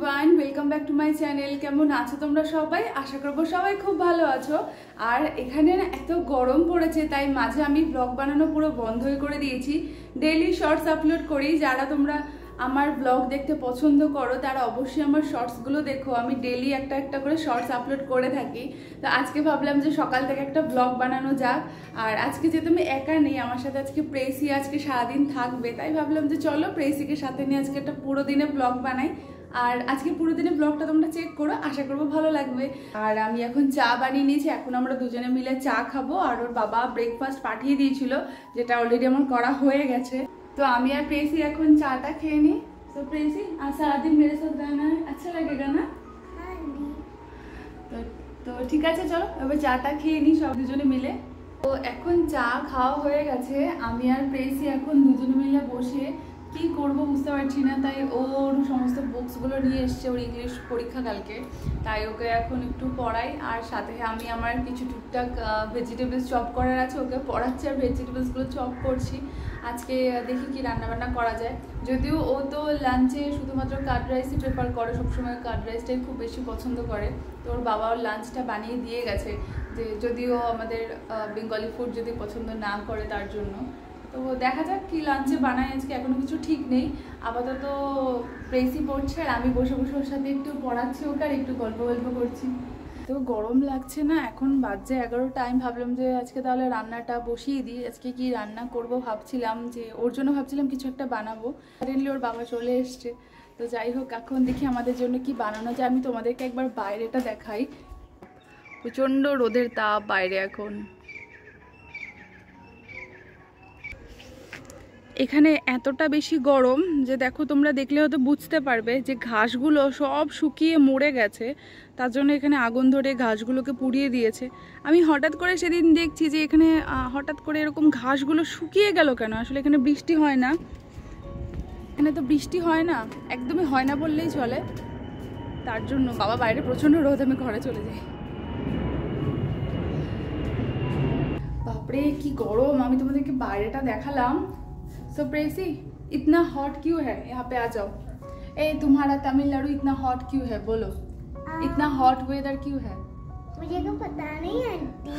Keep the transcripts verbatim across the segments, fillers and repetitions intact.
Everyone, welcome back to my channel. কেমন আছো তোমরা সবাই? আশা করবো সবাই খুব ভালো আছো। আর এখানে না এত গরম পড়েছে, তাই মাঝে আমি ব্লগ বানানো পুরো বন্ধই করে দিয়েছি। ডেইলি শর্টস আপলোড করি। যারা তোমরা আমার ব্লগ দেখতে পছন্দ করো তারা অবশ্যই আমার শর্টসগুলো দেখো। আমি ডেইলি একটা একটা করে শর্টস আপলোড করে থাকি। তো আজকে ভাবলাম যে সকাল থেকে একটা ব্লগ বানানো যাক। আর আজকে যেহেতু আমি একা নেই, আমার সাথে আজকে প্রেসি আজকে সারাদিন থাকবে, তাই ভাবলাম যে চলো প্রেসিকে সাথে নিয়ে আজকে একটা পুরো দিনে ব্লগ বানাই। আর আজকে পুরো দিনে ব্লগটা তোমরা চেক করো, আশা করবো ভালো লাগবে। আর আমি এখন চা বানিয়ে নিয়েছি, এখন আমরা দুজনে মিলে চা খাবো। আর ওর বাবা ব্রেকফাস্ট পাঠিয়ে দিয়েছিল, যেটা অলরেডি আমার করা হয়ে গেছে। तो आमी और प्रेसी এখন চাটা খেয়ে নি। तो प्रेसी आज सारा दिन मेरे साथ रहना है, अच्छा लगेगा ना? हाँ जी। तो तो ঠিক আছে, চলো এবার চাটা খেয়ে নি সব দুজনে মিলে। তো এখন চা খাওয়া হয়ে গেছে। আমি আর প্রেসি এখন দুজনে মিলে বসে কি করব বুঝতে পারছি না, তাই ওর সমস্ত বুকসগুলো নিয়ে এসছে, ওর ইংলিশ পরীক্ষা কালকে, তাই ওকে এখন একটু পড়াই। আর সাথে আমি আমার কিছু টুকটাক ভেজিটেবলস চপ করার আছে, ওকে পড়াচ্ছি আর ভেজিটেবলসগুলো চপ করছি। আজকে দেখি কি রান্নাবান্না করা যায়। যদিও ও তো লাঞ্চে শুধুমাত্র কার্ড রাইসই প্রেফার করে, সবসময় কার্ড রাইসটাই খুব বেশি পছন্দ করে। তো ওর বাবা ওর লাঞ্চটা বানিয়ে দিয়ে গেছে, যে যদিও আমাদের বেঙ্গলি ফুড যদি পছন্দ না করে তার জন্য। তো দেখা যাক কি লাঞ্চে বানাই আজকে, এখনো কিছু ঠিক নেই। আপাতত প্রেসি পড়ছে আর আমি বসে বসে ওর সাথে একটু পড়াচ্ছি ওকে, আর একটু গল্প গল্প করছি। তো গরম লাগছে না, এখন বাজে এগারোটা। আমি ভাবলাম যে আজকে তাহলে রান্নাটা বসিয়ে দিই। আজকে কি রান্না করব ভাবছিলাম, যে ওর জন্য ভাবছিলাম কিছু একটা বানাবো। সাডেনলি ওর বাবা চলে এসছে। তো যাই হোক, এখন দেখি আমাদের জন্য কি বানানো যায়। আমি তোমাদেরকে একবার বাইরেটা দেখাই। প্রচণ্ড রোদের তাপ বাইরে এখন। এখানে এতটা বেশি গরম যে দেখো, তোমরা দেখলে হয়তো বুঝতে পারবে যে ঘাসগুলো সব শুকিয়ে মরে গেছে। তার জন্য এখানে আগুন ধরে ঘাসগুলোকে পুড়িয়ে দিয়েছে। আমি হঠাৎ করে সেদিন দেখছি যে এখানে হঠাৎ করে এরকম ঘাসগুলো শুকিয়ে গেল কেন। আসলে এখানে বৃষ্টি হয় না, এখানে তো বৃষ্টি হয় না, একদমই হয় না বললেই চলে। তার জন্য বাবা বাইরে প্রচণ্ড রোদ, আমি ঘরে চলে যাই। বাপরে কি গরম! আমি তোমাদেরকে বাইরেটা দেখালাম। सो प्रेसी, इतना हॉट क्यों है? यहाँ पे आ जाओ। ए तुम्हारा तमिलनाडु इतना हॉट क्यों है? बोलो, इतना हॉट वेदर क्यों है? मुझे तो पता नहीं आंटी।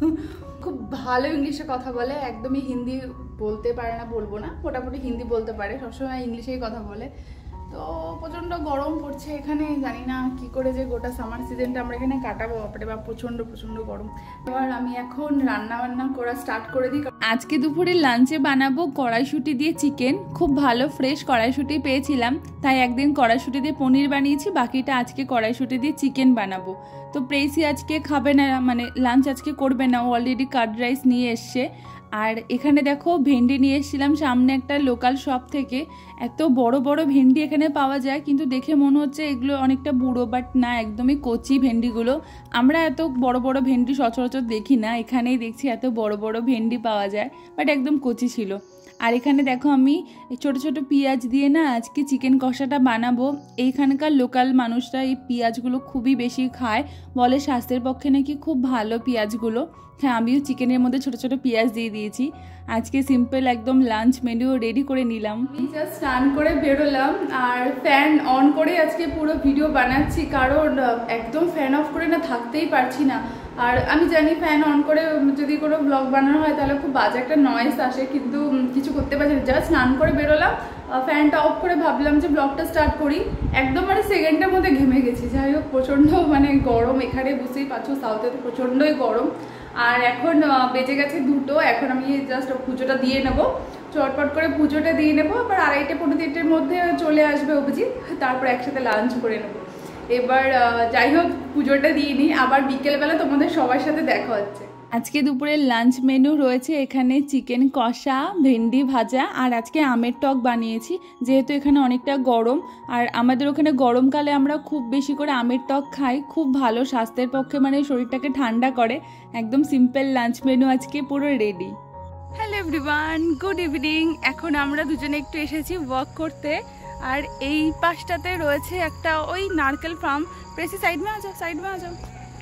খুব ভালো ইংলিশে কথা বলে, একদমই হিন্দি বলতে পারে না, বলবো না, মোটামুটি হিন্দি বলতে পারে, সবসময় ইংলিশেই কথা বলে। তো প্রচণ্ড গরম পড়ছে এখানে, জানি না কি করে যে গোটা সামার সিজনটা আমরা এখানে কাটাবো। বাপরে বাপ, প্রচণ্ড প্রচণ্ড গরম। এবার আমি এখন রান্না বান্না করা স্টার্ট করে দিই। আজকে দুপুরে লাঞ্চে বানাবো কড়াইশুঁটি দিয়ে চিকেন। খুব ভালো ফ্রেশ কড়াইশুঁটি পেয়েছিলাম, তাই একদিন কড়াইশুঁটি দিয়ে পনির বানিয়েছি, বাকিটা আজকে কড়াইশুঁটি দিয়ে চিকেন বানাবো। তো প্রেসি আজকে খাবে না, মানে লাঞ্চ আজকে করবে না, ও অলরেডি কার্ড রাইস নিয়ে এসছে। আর এখানে দেখো ভেন্ডি নিয়ে এসেছিলাম সামনে একটা লোকাল শপ থেকে। এত বড় বড় ভেন্ডি এখানে পাওয়া যায়, কিন্তু দেখে মনে হচ্ছে এগুলো অনেকটা বুড়ো, বাট না, একদমই কচি ভেন্ডিগুলো। আমরা এত বড় বড় ভেন্ডি সচরাচর দেখি না, এখানেই দেখছি এত বড় বড় ভেন্ডি পাওয়া যায়, বাট একদম কচি ছিল। আর এখানে দেখো আমি ছোট ছোট পেঁয়াজ দিয়ে না আজকে চিকেন কষাটা বানাবো। এইখানকার লোকাল মানুষরা এই পেঁয়াজগুলো খুবই বেশি খায়, বলে স্বাস্থ্যের পক্ষে নাকি খুব ভালো পেঁয়াজগুলো। হ্যাঁ, আমিও চিকেনের মধ্যে ছোট ছোট পেঁয়াজ দিয়ে দিয়েছি। আজকে সিম্পল একদম লাঞ্চ মেনু রেডি করে নিলাম। আমি জাস্ট স্নান করে বেরোলাম আর ফ্যান অন করে আজকে পুরো ভিডিও বানাচ্ছি, কারণ একদম ফ্যান অফ করে না থাকতেই পারছি না। আর আমি জানি ফ্যান অন করে যদি কোনো ব্লগ বানানো হয় তাহলে খুব বাজে একটা নয়েজ আসে, কিন্তু কিছু করতে পারছি না। জাস্ট স্নান করে বেরোলাম, ফ্যানটা অফ করে ভাবলাম যে ব্লগটা স্টার্ট করি, একদম মানে সেকেন্ডের মধ্যে ঘেমে গেছি। যাই হোক, প্রচণ্ড মানে গরম এখানে, বুঝতেই পারছো সাউথে তো প্রচণ্ডই গরম। আর এখন বেজে গেছে দুটো, এখন আমি জাস্ট পুজোটা দিয়ে নেবো, চটপট করে পুজোটা দিয়ে নেবো। আবার আড়াইটে পনেরো তিনটের মধ্যে চলে আসবে অভিজিৎ, তারপর একসাথে লাঞ্চ করে নেবো। এবার যাই হোক, পুজোটা দিয়ে নিই, আবার বিকেলবেলা তোমাদের সবার সাথে দেখা হচ্ছে। আজকে দুপুরের লাঞ্চ মেনু রয়েছে এখানে চিকেন কষা, ভেন্ডি ভাজা, আর আজকে আমের টক বানিয়েছি, যেহেতু এখানে অনেকটা গরম। আর আমাদের ওখানে গরমকালে আমরা খুব বেশি করে আমের টক খাই, খুব ভালো স্বাস্থ্যের পক্ষে, মানে শরীরটাকে ঠান্ডা করে। একদম সিম্পল লাঞ্চ মেনু আজকে পুরো ready. Hello everyone, good evening. এখন আমরা দুজনে একটু এসেছি ওয়াক করতে, আর এই পাশটাতে রয়েছে একটা ওই নারকেল ফার্ম। প্রেসি সাইড মে আ যাও, সাইড মে আ যাও।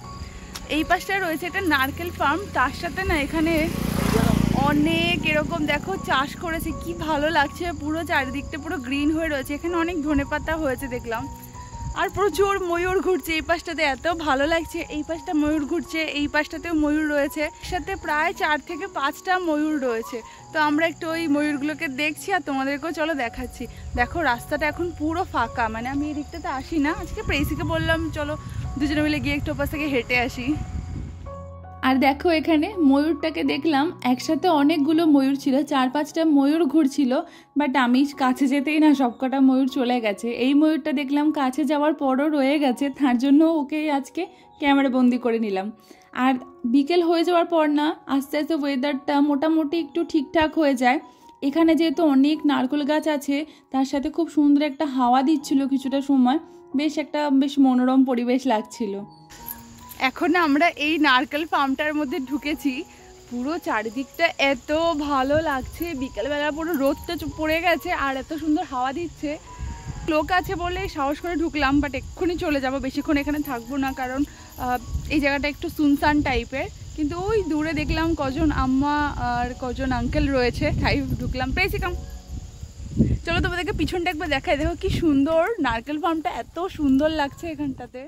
এই পাশটায় রয়েছে একটা নারকেল ফার্ম, তার সাথে না এখানে অনেক এরকম দেখো চাষ করেছে, কি ভালো লাগছে, পুরো চারিদিকটা পুরো গ্রিন হয়ে রয়েছে। এখানে অনেক ধনেপাতা হয়েছে দেখলাম। আর প্রচুর ময়ূর ঘুরছে এই পাশটাতে, এত ভালো লাগছে। এই পাশটা ময়ূর ঘুরছে, এই পাশটাতেও ময়ূর রয়েছে, সাথে প্রায় চার থেকে পাঁচটা ময়ূর রয়েছে। তো আমরা একটু ওই ময়ূরগুলোকে দেখছি আর তোমাদেরকেও চলো দেখাচ্ছি। দেখো রাস্তাটা এখন পুরো ফাঁকা, মানে আমি এই দিকটাতে আসি না, আজকে প্রেসিকে বললাম চলো দুজনে মিলে গিয়ে একটু ওপাশ থেকে হেঁটে আসি। আর দেখো এখানে ময়ূরটাকে দেখলাম, একসাথে অনেকগুলো ময়ূর ছিল, চার পাঁচটা ময়ূর ঘুরছিল, বাট আমি কাছে যেতেই না সবকটা ময়ূর চলে গেছে। এই ময়ূরটা দেখলাম কাছে যাওয়ার পরও রয়ে গেছে, তার জন্য ওকে আজকে ক্যামেরা বন্দি করে নিলাম। আর বিকেল হয়ে যাওয়ার পর না আস্তে আস্তে ওয়েদারটা মোটামুটি একটু ঠিকঠাক হয়ে যায়। এখানে যেহেতু অনেক নারকেল গাছ আছে, তার সাথে খুব সুন্দর একটা হাওয়া দিচ্ছিল কিছুটা সময়, বেশ একটা বেশ মনোরম পরিবেশ লাগছিল। এখন আমরা এই নারকেল ফার্মটার মধ্যে ঢুকেছি, পুরো চারিদিকটা এত ভালো লাগছে, বিকেলবেলা পুরো রোদটা পড়ে গেছে আর এত সুন্দর হাওয়া দিচ্ছে। লোক আছে বলে সাহস করে ঢুকলাম, বাট এক্ষুনি চলে যাব, বেশিক্ষণ এখানে থাকবো না, কারণ এই জায়গাটা একটু সুনসান টাইপের। কিন্তু ওই দূরে দেখলাম কজন আম্মা আর কজন আঙ্কেল রয়েছে, তাই ঢুকলাম। প্রেসিকাম চলো তোমাদেরকে পিছনটা একবার দেখাই, দেখো কি সুন্দর নারকেল ফার্মটা, এত সুন্দর লাগছে এখানটাতে।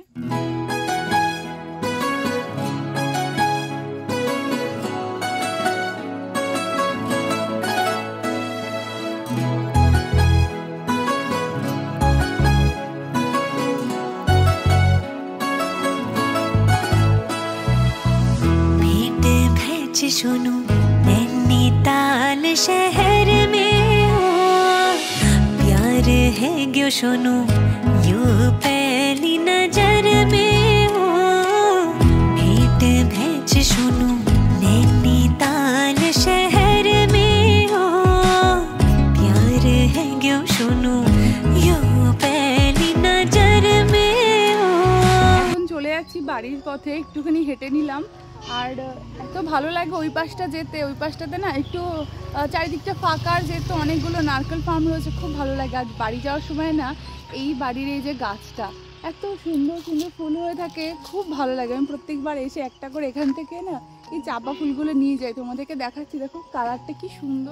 सुनो नैनीताल शहर में हो, प्यार है क्यों सुनो यूं पहली नजर में हो। भेंट भेज सुनो नैनीताल शहर में हो, प्यार है क्यों सुनो यूं पहली नजर में हो। এখন চলে যাচ্ছি বাড়ির পথে, একটুখানি হেঁটে নিলাম। আর এত ভালো লাগে ওই পাশটা যেতে, ওই পাশটাতে না একটু চারিদিকটা ফাঁকা, যেহেতু অনেকগুলো নারকেল ফার্ম রয়েছে, খুব ভালো লাগে। আর বাড়ি যাওয়ার সময় না এই বাড়ির এই যে গাছটা এত সুন্দর সুন্দর ফুল হয়ে থাকে, খুব ভালো লাগে। আমি প্রত্যেকবার এসে একটা করে এখান থেকে না এই চাপা ফুলগুলো নিয়ে যাই, তোমাদেরকে দেখাচ্ছি, দেখো কালারটা কি সুন্দর।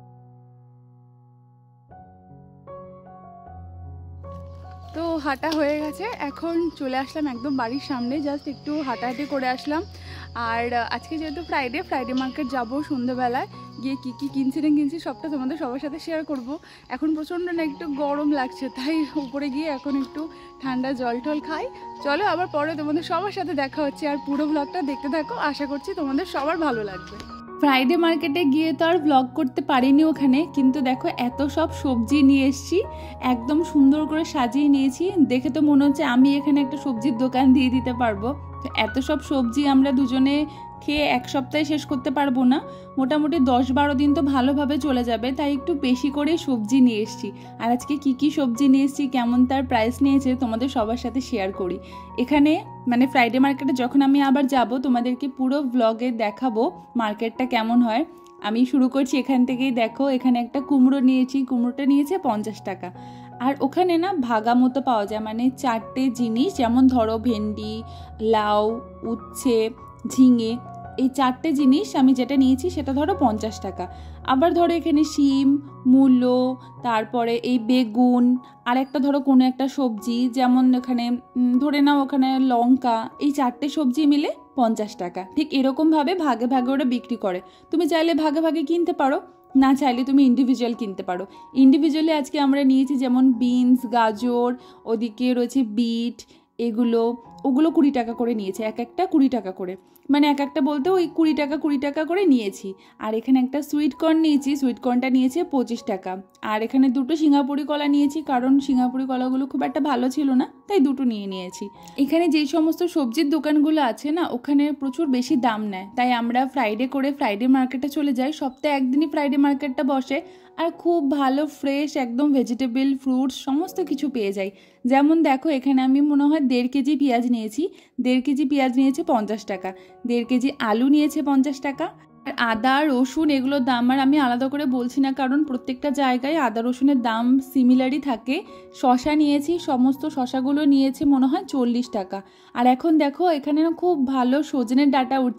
তো হাঁটা হয়ে গেছে, এখন চলে আসলাম একদম বাড়ির সামনে, জাস্ট একটু হাঁটাহাঁটি করে আসলাম। আর আজকে যেহেতু ফ্রাইডে, ফ্রাইডে মার্কেট যাবো সন্ধ্যেবেলায়, গিয়ে কী কী কিনছি না কিনছি সবটা তোমাদের সবার সাথে শেয়ার করব। এখন প্রচণ্ড না একটু গরম লাগছে, তাই উপরে গিয়ে এখন একটু ঠান্ডা জল টল খাই। চলো আবার পরে তোমাদের সবার সাথে দেখা হচ্ছে, আর পুরো ব্লগটা দেখতে থাকো, আশা করছি তোমাদের সবার ভালো লাগবে। ফ্রাইডে মার্কেটে গিয়ে তো আর ব্লগ করতে পারিনি ওখানে, কিন্তু দেখো এত সব সবজি নিয়ে এসেছি, একদম সুন্দর করে সাজিয়ে নিয়েছি। দেখে তো মনে হচ্ছে আমি এখানে একটা সবজির দোকান দিয়ে দিতে পারবো। তো এত সব সবজি আমরা দুজনে খেয়ে এক সপ্তাহে শেষ করতে পারবো না, মোটামুটি দশ বারো দিন তো ভালোভাবে চলে যাবে, তাই একটু বেশি করে সবজি নিয়ে এসেছি। আর আজকে কি কি সবজি নিয়ে এসেছি, কেমন তার প্রাইস নিয়েছে তোমাদের সবার সাথে শেয়ার করি। এখানে মানে ফ্রাইডে মার্কেটে যখন আমি আবার যাব তোমাদেরকে পুরো ব্লগে দেখাবো মার্কেটটা কেমন হয়। আমি শুরু করছি এখান থেকেই। দেখো এখানে একটা কুমড়ো নিয়েছি, কুমড়োটা নিয়েছে পঞ্চাশ টাকা। আর ওখানে না ভাগা মতো পাওয়া যায়, মানে চারটে জিনিস, যেমন ধরো ভেন্ডি, লাউ, উচ্ছে, ঝিঙে, এই চারটে জিনিস আমি যেটা নিয়েছি সেটা ধরো পঞ্চাশ টাকা। আবার ধরো এখানে শিম, মূলো, তারপরে এই বেগুন, আর একটা ধরো কোনো একটা সবজি, যেমন এখানে ধরে নাও ওখানে লঙ্কা, এই চারটে সবজি মিলে পঞ্চাশ টাকা। ঠিক এরকমভাবে ভাগে ভাগে ওরা বিক্রি করে। তুমি চাইলে ভাগে ভাগে কিনতে পারো, না চাইলে তুমি ইন্ডিভিজুয়াল কিনতে পারো। ইন্ডিভিজুয়ালি আজকে আমরা নিয়েছি যেমন বিনস, গাজর, ওদিকে রয়েছে বিট, এগুলো ওগুলো কুড়ি টাকা করে নিয়েছে, এক একটা কুড়ি টাকা করে, মানে এক একটা বলতে ওই কুড়ি টাকা কুড়ি টাকা করে নিয়েছি। আর এখানে একটা সুইট কর্ন নিয়েছি, সুইট কর্নটা নিয়েছে পঁচিশ টাকা। আর এখানে দুটো সিঙ্গাপুরি কলা নিয়েছি, কারণ সিঙ্গাপুরি কলাগুলো খুব একটা ভালো ছিল না, তাই দুটো নিয়ে নিয়েছি। এখানে যেই সমস্ত সবজির দোকানগুলো আছে না, ওখানে প্রচুর বেশি দাম নেয়, তাই আমরা ফ্রাইডে করে ফ্রাইডে মার্কেটে চলে যাই। সপ্তাহে একদিনই ফ্রাইডে মার্কেটটা বসে, আর খুব ভালো ফ্রেশ একদম ভেজিটেবল, ফ্রুটস সমস্ত কিছু পেয়ে যাই। যেমন দেখো এখানে আমি মনে হয় দেড় কেজি পেঁয়াজ নিয়েছি, দেড় কেজি পেঁয়াজ নিয়েছে পঞ্চাশ টাকা, দেড় কেজি আলু নিয়েছে পঞ্চাশ টাকা। আর আদা রসুন এগুলোর দাম আর আমি আলাদা করে বলছি না, কারণ প্রত্যেকটা জায়গায় আদা রসুনের দাম সিমিলারই থাকে। শশা নিয়েছি, সমস্ত শশাগুলো নিয়েছে মনে হয় চল্লিশ টাকা। আর এখন দেখো এখানে না খুব ভালো সজনের ডাঁটা উঠছে,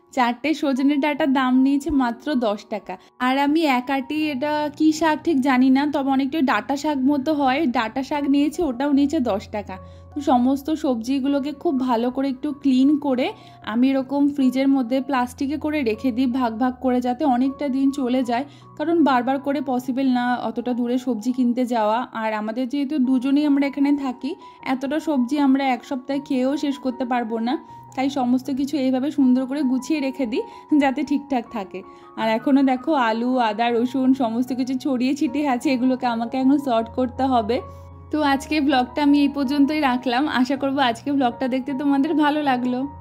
চারটে সজনে ডাঁটার দাম নিয়েছে মাত্র দশ টাকা। আর আমি এক আটি এটা কী শাক ঠিক জানি না, তবে অনেকটা ডাঁটা শাক মতো হয়, ডাঁটা শাক নিয়েছে, ওটাও নিয়েছে দশ টাকা। তো সমস্ত সবজিগুলোকে খুব ভালো করে একটু ক্লিন করে আমি এরকম ফ্রিজের মধ্যে প্লাস্টিকে করে রেখে দিই ভাগ ভাগ করে, যাতে অনেকটা দিন চলে যায়, কারণ বারবার করে পসিবল না অতটা দূরে সবজি কিনতে যাওয়া। আর আমাদের যেহেতু দুজনেই আমরা এখানে থাকি, এতটা সবজি আমরা এক সপ্তাহে খেয়েও শেষ করতে পারবো না, তাই সমস্ত কিছু এইভাবে সুন্দর করে গুছিয়ে রেখে দিই যাতে ঠিকঠাক থাকে। আর এখনও দেখো আলু, আদা, রসুন সমস্ত কিছু ছড়িয়ে ছিটিয়ে আছে, এগুলোকে আমাকে এখন সর্ট করতে হবে। তো আজকে ব্লগটা আমি এই পর্যন্তই রাখলাম। আশা করবো আজকে ব্লগটা দেখতে তোমাদের ভালো লাগলো।